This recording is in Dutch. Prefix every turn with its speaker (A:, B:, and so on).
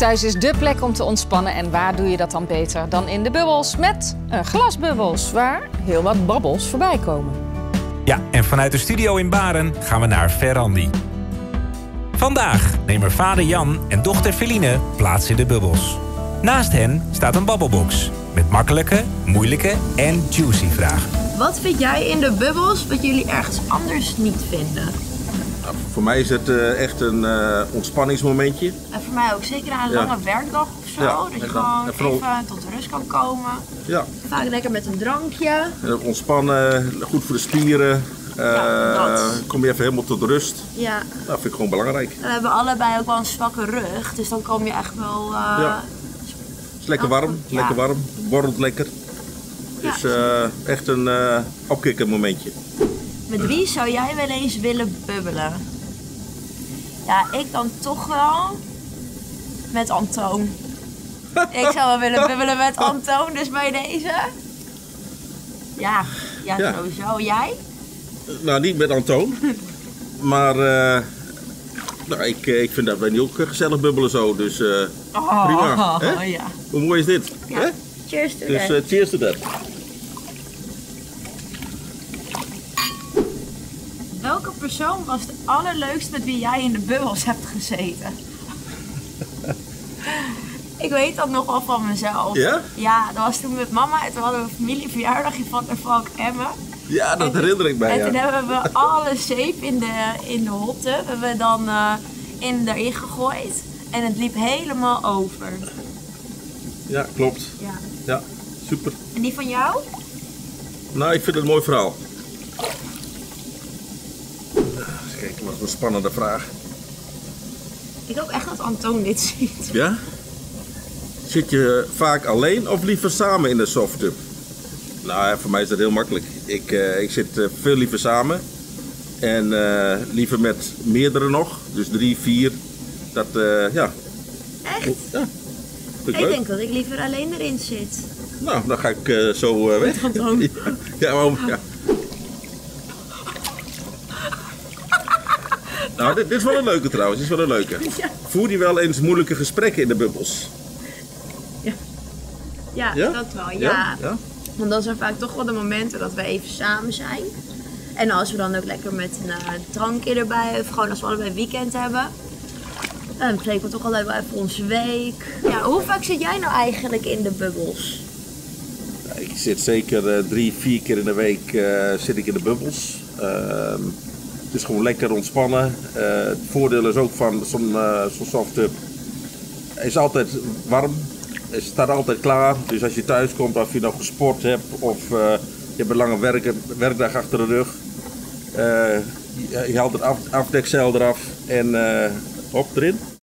A: Thuis is dé plek om te ontspannen en waar doe je dat dan beter dan in de bubbels met een glas bubbels, waar heel wat babbels voorbij komen.
B: Ja, en vanuit de studio in Baren gaan we naar Ferrandi. Vandaag nemen vader Jan en dochter Feline plaats in de bubbels. Naast hen staat een babbelbox met makkelijke, moeilijke en juicy vragen.
C: Wat vind jij in de bubbels wat jullie ergens anders niet vinden?
D: Nou, voor mij is het echt een ontspanningsmomentje.
C: En voor mij ook, zeker na een lange werkdag of zo.
D: Ja,
C: dat je gewoon even tot rust kan komen.
D: Ja.
C: Vaak lekker met een drankje.
D: Ontspannen, goed voor de spieren. Kom je even helemaal tot rust.
C: Ja.
D: Dat vind ik gewoon belangrijk.
C: En we hebben allebei ook wel een zwakke rug, dus dan kom je echt wel...
D: Ja. Het is lekker warm, lekker warm. Borrelt lekker. Het is echt een opkikker momentje.
C: Met wie zou jij wel eens willen bubbelen? Ja, ik dan toch wel met Antoon. Ik zou wel willen bubbelen met Antoon, dus bij deze. Ja, sowieso. Jij?
D: Nou, niet met Antoon. Maar nou, ik vind dat wij nu ook gezellig bubbelen zo. Dus prima. Hè?
C: Ja.
D: Hoe mooi is dit?
C: Ja.
D: Hè?
C: Cheers to
D: Dus
C: that.
D: cheers to that.
C: Welke persoon was de allerleukste met wie jij in de bubbels hebt gezeten? Ik weet dat nog wel van mezelf.
D: Ja?
C: Ja, dat was toen met mama en toen hadden we een familieverjaardag van de Valk Emmen.
D: Ja, dat herinner ik mij.
C: En toen hebben we alle zeep in de hotte hebben we dan erin gegooid. En het liep helemaal over.
D: Ja, klopt.
C: Ja.
D: Ja, super.
C: En die van jou?
D: Nou, ik vind het een mooi verhaal. Eens kijken, wat een spannende vraag.
C: Ik hoop echt dat Antoon dit ziet.
D: Ja? Zit je vaak alleen of liever samen in de softtub? Nou, voor mij is dat heel makkelijk. Ik zit veel liever samen. En liever met meerdere nog. Dus 3, 4. Dat, ja.
C: Echt?
D: Ja. Vind
C: Ik
D: leuk.
C: denk dat ik liever alleen erin zit.
D: Nou, dan ga ik zo weg.
C: Antoon.
D: Ja, maar, ja. Nou, dit is wel een leuke trouwens. Dit is wel een leuke.
C: Ja.
D: Voer je wel eens moeilijke gesprekken in de bubbels?
C: Ja,
D: Ja?
C: dat wel. Ja.
D: Ja? Ja?
C: Want dan zijn vaak toch wel de momenten dat we even samen zijn. En als we dan ook lekker met een drankje erbij, of gewoon als we allebei weekend hebben. Dan bespreken we toch altijd wel even onze week. Ja, hoe vaak zit jij nou eigenlijk in de bubbels?
D: Ja, ik zit zeker 3, 4 keer in de week zit ik in de bubbels. Het is gewoon lekker ontspannen. Het voordeel is ook van zo'n softtub. Hij is altijd warm. Hij staat altijd klaar. Dus als je thuis komt, of je nog gesport hebt of je hebt een lange werkdag achter de rug. Je haalt het afdekzeil eraf en hop erin.